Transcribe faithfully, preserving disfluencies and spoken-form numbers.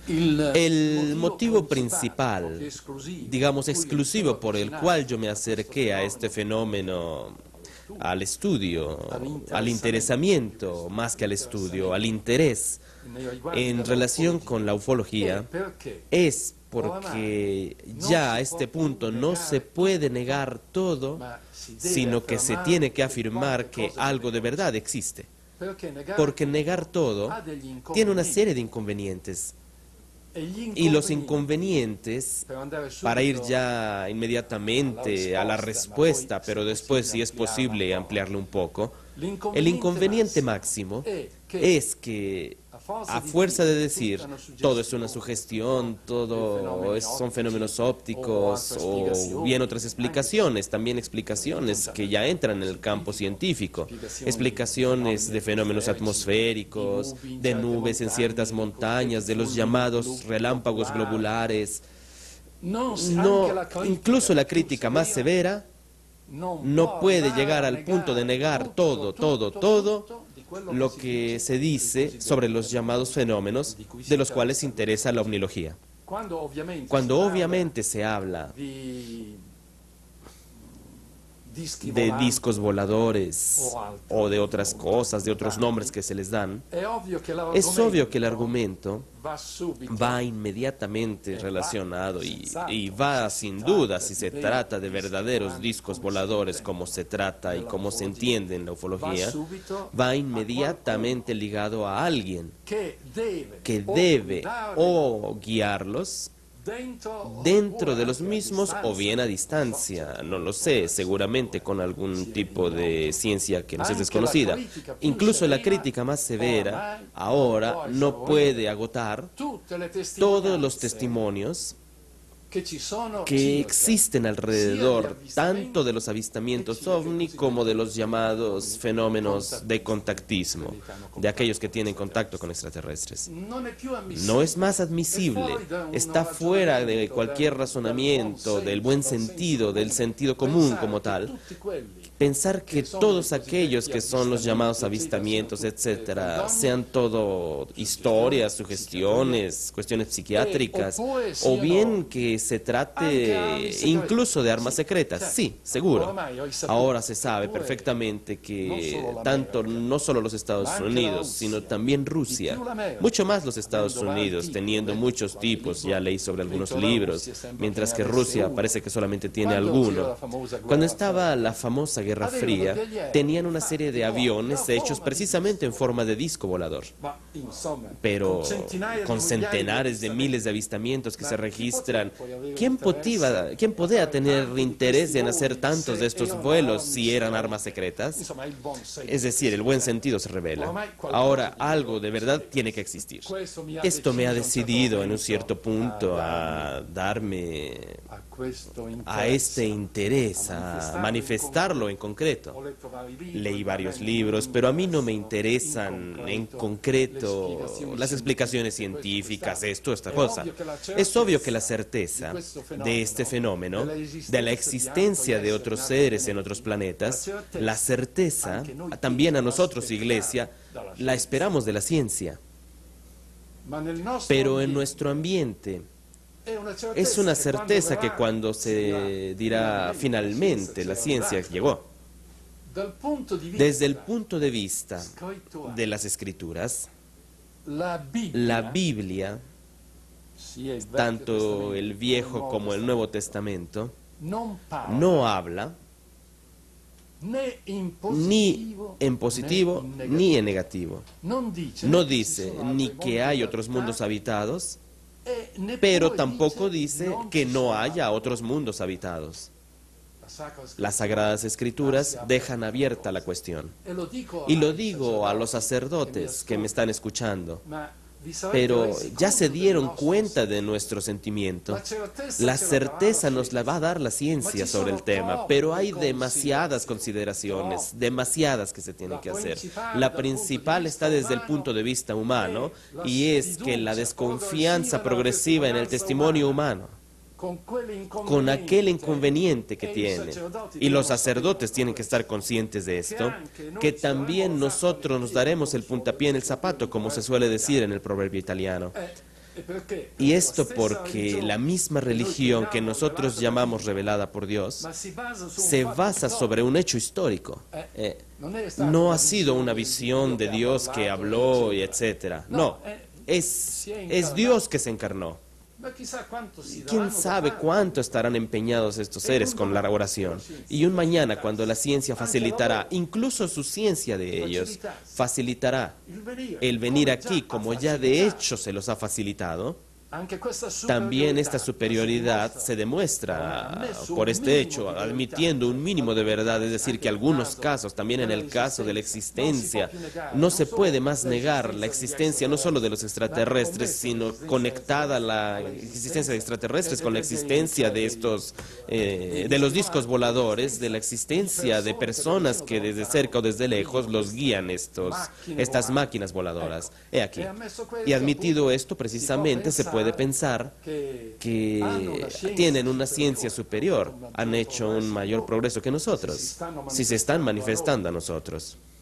El motivo principal, digamos exclusivo, por el cual yo me acerqué a este fenómeno, al estudio, al interesamiento, más que al estudio, al interés en relación con la ufología, es porque ya a este punto no se puede negar todo, sino que se tiene que afirmar que algo de verdad existe. Porque negar todo tiene una serie de inconvenientes. Y los inconvenientes, para ir ya inmediatamente a la respuesta, pero después, si es posible, ampliarlo un poco, el inconveniente máximo es que, a fuerza de decir todo es una sugestión, todo es, son fenómenos ópticos o bien otras explicaciones, también explicaciones que ya entran en el campo científico, explicaciones de fenómenos atmosféricos, de nubes en ciertas montañas, de los llamados relámpagos globulares, no, incluso la crítica más severa no puede llegar al punto de negar todo, todo, todo lo que se dice sobre los llamados fenómenos de los cuales interesa la omnilogía. Cuando obviamente se habla de discos voladores o de otras cosas, de otros nombres que se les dan, es obvio que el argumento va inmediatamente relacionado y, y va sin duda, si se trata de verdaderos discos voladores como se trata y como se entiende en la ufología, va inmediatamente ligado a alguien que debe o guiarlos dentro de los mismos o bien a distancia, no lo sé, seguramente con algún tipo de ciencia que nos es desconocida. Incluso la crítica más severa ahora no puede agotar todos los testimonios que existen alrededor tanto de los avistamientos ovni como de los llamados fenómenos de contactismo, de aquellos que tienen contacto con extraterrestres. No es más admisible, está fuera de cualquier razonamiento, del buen sentido, del sentido común como tal, pensar que todos aquellos que son los llamados avistamientos, etcétera, sean todo historias, sugestiones, cuestiones psiquiátricas, o bien que se trate incluso de armas secretas. Sí, seguro. Ahora se sabe perfectamente que tanto no solo los Estados Unidos, sino también Rusia, mucho más los Estados Unidos, teniendo muchos tipos, ya leí sobre algunos libros, mientras que Rusia parece que solamente tiene alguno. Cuando estaba la famosa Guerra Fría, tenían una serie de aviones hechos precisamente en forma de disco volador, pero con centenares de miles de avistamientos que se registran. ¿Quién podía, quién podía tener interés en hacer tantos de estos vuelos si eran armas secretas? Es decir, el buen sentido se revela. Ahora, algo de verdad tiene que existir. Esto me ha decidido en un cierto punto a darme a este interés, a manifestarlo en concreto. Leí varios libros, pero a mí no me interesan en concreto las explicaciones científicas, esto, esta cosa. Es obvio que la certeza de este fenómeno, de la existencia de otros seres en otros planetas, la certeza, también a nosotros, Iglesia, la esperamos de la ciencia. Pero en nuestro ambiente es una certeza que cuando se dirá finalmente la ciencia llegó. Desde el punto de vista de las Escrituras, la Biblia, tanto el Viejo como el Nuevo Testamento, no habla ni en positivo ni en negativo. No dice ni que hay otros mundos habitados, pero tampoco dice que no haya otros mundos habitados. Las Sagradas Escrituras dejan abierta la cuestión. Y lo digo a los sacerdotes que me están escuchando, pero ya se dieron cuenta de nuestro sentimiento. La certeza nos la va a dar la ciencia sobre el tema, pero hay demasiadas consideraciones, demasiadas que se tienen que hacer. La principal está desde el punto de vista humano, y es que la desconfianza progresiva en el testimonio humano, con aquel inconveniente que tiene, y los sacerdotes tienen que estar conscientes de esto, que también nosotros nos daremos el puntapié en el zapato, como se suele decir en el proverbio italiano. Y esto porque la misma religión que nosotros llamamos revelada por Dios se basa sobre un hecho histórico. Eh, no ha sido una visión de Dios que habló y etcétera. No, es, es Dios que se encarnó. ¿Quién sabe cuánto estarán empeñados estos seres con la oración? Y un mañana, cuando la ciencia facilitará, incluso su ciencia de ellos, facilitará el venir aquí, como ya de hecho se los ha facilitado, también esta superioridad se demuestra por este hecho, admitiendo un mínimo de verdad, es decir, que algunos casos, también en el caso de la existencia, no se puede más negar la existencia no solo de los extraterrestres, sino conectada la existencia de extraterrestres con la existencia de estos, eh, de los discos voladores, de la existencia de personas que desde cerca o desde lejos los guían estos, estas máquinas voladoras. He aquí. Y admitido esto, precisamente se puede de pensar que tienen una ciencia superior, han hecho un mayor progreso que nosotros, si se están manifestando a nosotros.